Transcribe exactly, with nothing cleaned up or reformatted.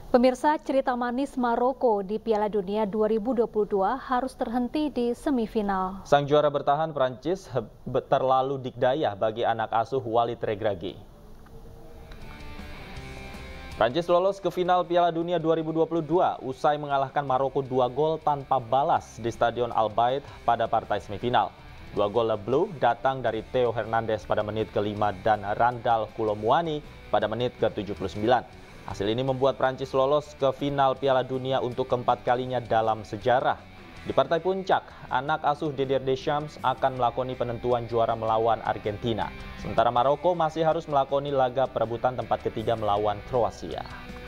Pemirsa, cerita manis Maroko di Piala Dunia dua ribu dua puluh dua harus terhenti di semifinal. Sang juara bertahan Prancis terlalu dikdaya bagi anak asuh Walid Regragui. Prancis lolos ke final Piala Dunia dua ribu dua puluh dua usai mengalahkan Maroko dua gol tanpa balas di Stadion Al Bayt pada partai semifinal. Dua gol Le Bleu datang dari Theo Hernandez pada menit kelima dan Randal Kolo Muani pada menit ke tujuh puluh sembilan. Hasil ini membuat Prancis lolos ke final Piala Dunia untuk keempat kalinya dalam sejarah. Di partai puncak, anak asuh Didier Deschamps akan melakoni penentuan juara melawan Argentina. Sementara Maroko masih harus melakoni laga perebutan tempat ketiga melawan Kroasia.